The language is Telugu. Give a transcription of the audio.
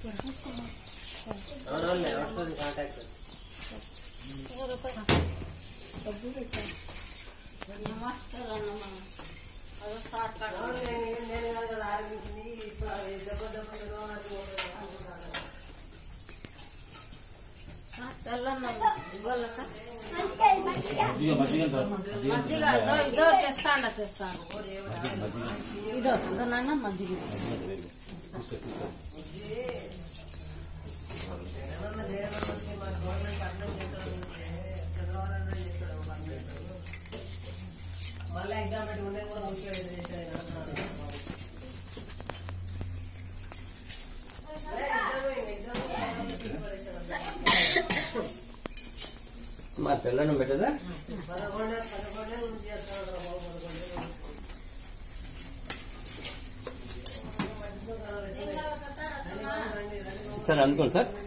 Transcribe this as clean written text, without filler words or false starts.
ఇదో తెస్తాను ఇదో నాన్న మజ్జిగ మళ్ళీ ఎగ్జామ్ పెట్టి ఉండే కూడా మా పిల్లను పెట్టదా సార్ అందుకోండి సార్.